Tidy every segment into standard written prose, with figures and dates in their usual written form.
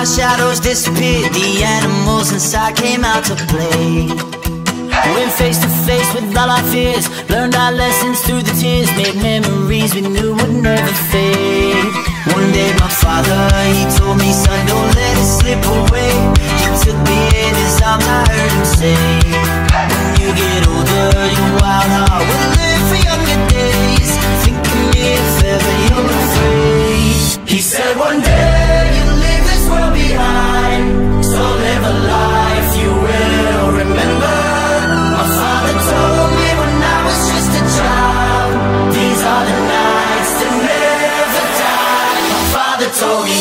my shadows disappeared, the animals inside came out to play. Went face to face with all our fears, learned our lessons through the tears, made memories we knew would never fade. One day my father, he told me, son, don't let it slip away. He took me in his arms, I heard him say, when you get older, your wild heart will live for younger days. Think of me if ever you're afraid. He said one day you'll leave this world behind, so live a life you will remember. My father told me when I was just a child, these are the nights that never die. My father told me.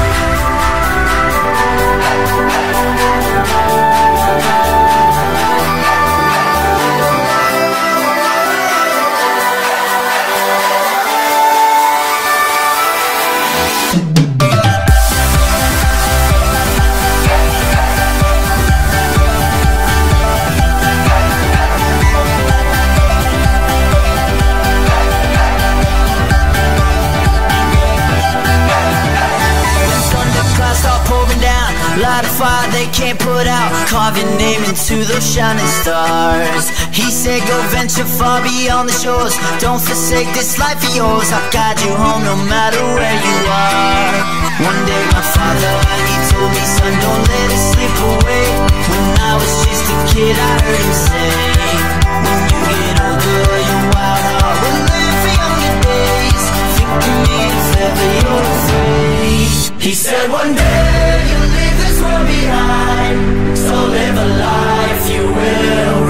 Light a fire they can't put out, carve your name into those shining stars. He said go venture far beyond the shores, don't forsake this life of yours. I'll guide you home no matter where you are. One day my father, he told me, son, don't let it slip away. When I was just a kid I heard him say, when you get older your wild heart will live for younger days. Think of me if ever you're afraid. He said one day you'll leave this world behind, so live a life you will